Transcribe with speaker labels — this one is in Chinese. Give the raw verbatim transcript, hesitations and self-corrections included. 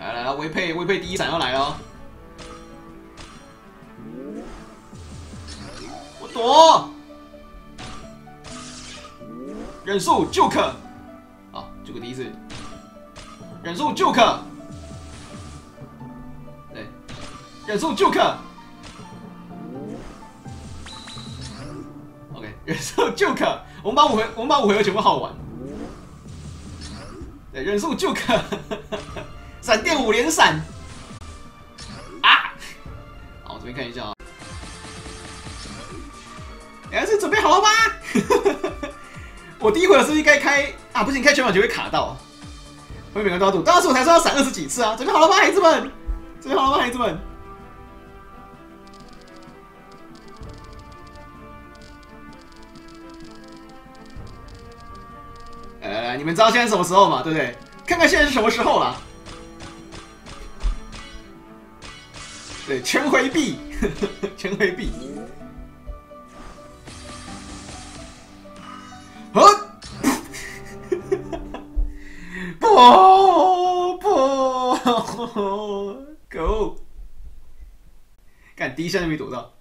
Speaker 1: 来来来，微配微配第一闪要来了，我躲，忍术 Juke， 好 ，Juke 第一次，忍术 Juke， 对，忍术 Juke。OK， 忍术 Juke， 我们把五回，我们把五回合全部耗完。对，忍术 Juke， 闪电五连闪。啊！好，我这边看一下啊。哎，这准备好了吗？我第一回合是不是应该开啊？不行，开全场就会卡到。会每个都要赌，当时我才说要闪二十几次啊！准备好了吗，孩子们？准备好了吗，孩子们？呃，你们知道现在是什么时候嘛？对不对？看看现在是什么时候啦。对，全回避，全回避。啊！不不，可恶！干第一下就没躲到。